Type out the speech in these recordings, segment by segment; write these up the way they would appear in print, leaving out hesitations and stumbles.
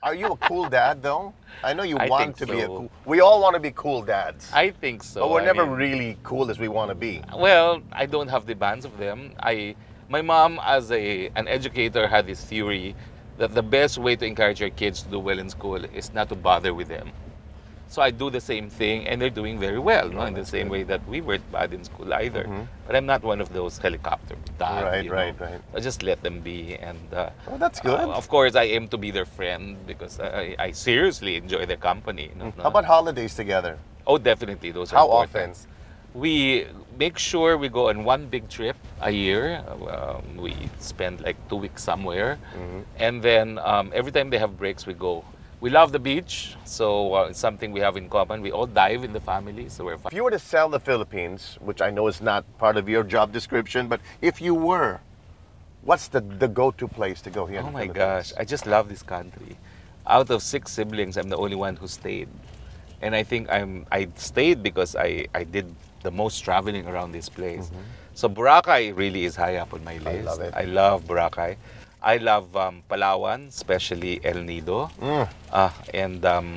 Are you a cool dad, though? I know you I want think to be a so. cool... We all want to be cool dads. I think so. But we're I never mean, really cool as we want to be. well, I don't have demands of them. My mom, as an educator, had this theory that the best way to encourage your kids to do well in school is not to bother with them. So I do the same thing, and they're doing very well, no? In the same way that we weren't bad in school either. But I'm not one of those helicopter dad. Right. I just let them be, and Oh, that's good. of course, I aim to be their friend because I seriously enjoy their company. No? How about holidays together? Oh, definitely, those are How important. often? We make sure we go on one big trip a year. We spend like 2 weeks somewhere, and then every time they have breaks, we go. We love the beach, so it's something we have in common. We all dive in the family, so we're If fine. you were to sell the Philippines, which I know is not part of your job description, but if you were, what's the go-to place to go here in Oh the my Philippines? gosh, I just love this country. Out of 6 siblings, I'm the only one who stayed. And I think I stayed because I did the most traveling around this place. So Boracay really is high up on my list. love it. I love Boracay. I love Palawan, especially El Nido, and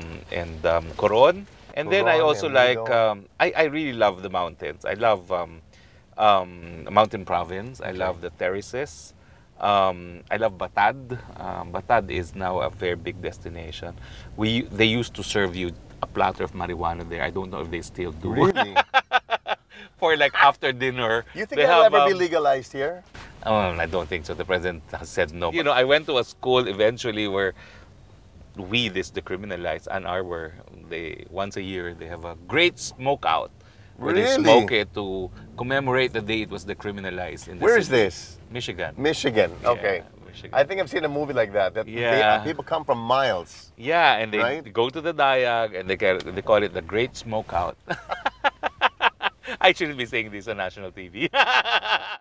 Coron. And then I Coron, also El like, Nido. I really love the mountains. I love Mountain Province. I love the terraces. I love Batad. Batad is now a very big destination. They used to serve you a platter of marijuana there. I don't know if they still do. Really? For like after dinner. You think they that'll have, ever be legalized here? Oh, I don't think so. The president has said no. You know, I went to a school eventually where weed is decriminalized. Ann Arbor, once a year they have a great smoke out where they Really? smoke it to commemorate the day it was decriminalized in the Where is city. this? Michigan. Michigan. Yeah, Okay. Michigan. I think I've seen a movie like that. Yeah. People come from miles. Yeah, and they Right? go to the Dayag and they call it the Great Smokeout. I shouldn't be saying this on national TV.